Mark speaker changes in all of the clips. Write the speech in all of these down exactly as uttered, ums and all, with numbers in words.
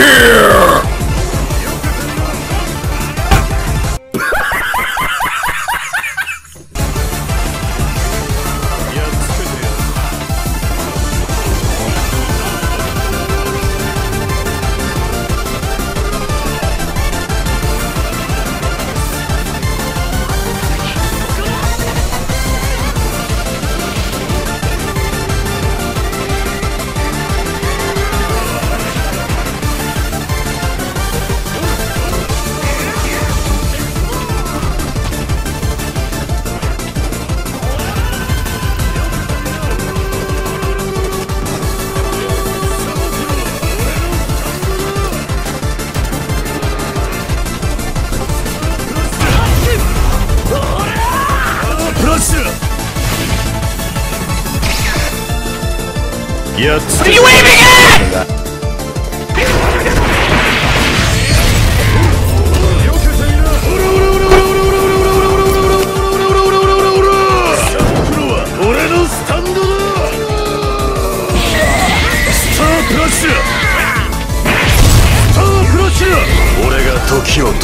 Speaker 1: here! What are you aiming at?!俺が時を止めた。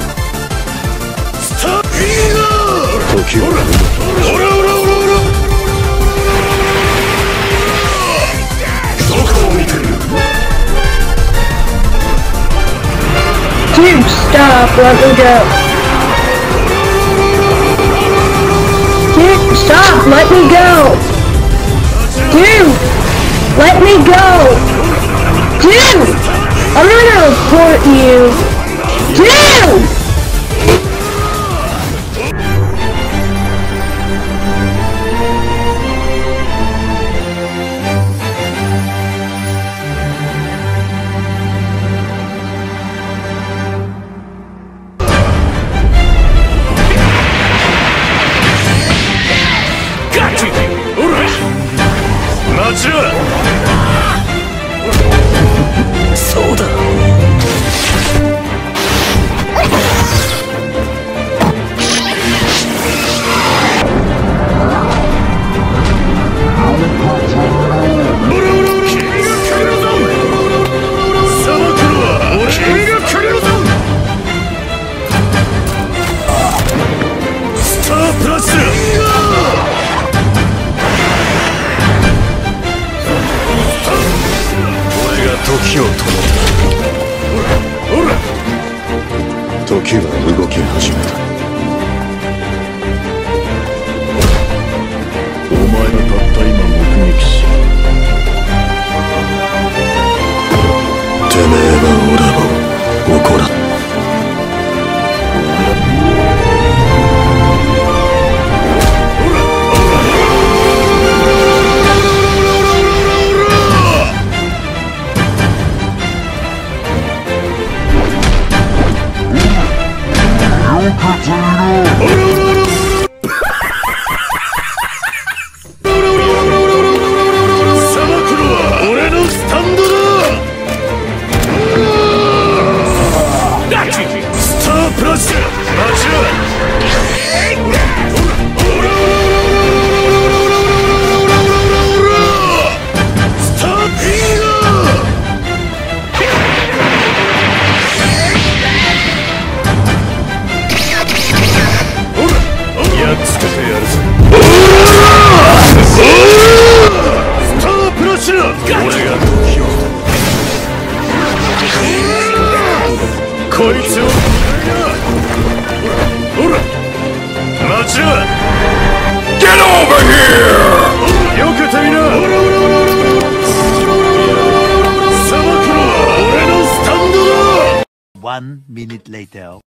Speaker 1: スターピーガー。時を止めた。オラオラオラオラ。どこを見てる。
Speaker 2: Dude, stop. Let me go. Dude, stop. Let me go. Dude, let me go. Dude, I'm gonna report you. Dude!
Speaker 1: そうだ。スタープラス。時を止めた。ほらほら。時は動き始めた。お前がたった今目撃し、てめえは俺を怒らん。こいつをほら待ちな。 Get over here! よけてみな。砂漠の俺のスタンドだ。
Speaker 3: One minute later.